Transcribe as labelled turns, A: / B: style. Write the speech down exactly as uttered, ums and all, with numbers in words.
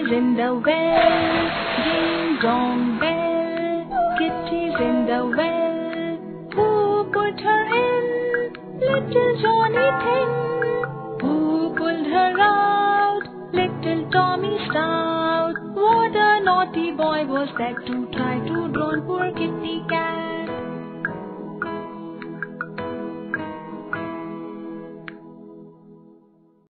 A: Kitty's in the well, ding dong bell. Kitty's in the well, who put her in? Little Johnny Thing. Who pulled her out? Little Tommy Stout. What a naughty boy was that to try to drown poor Kitty Cat.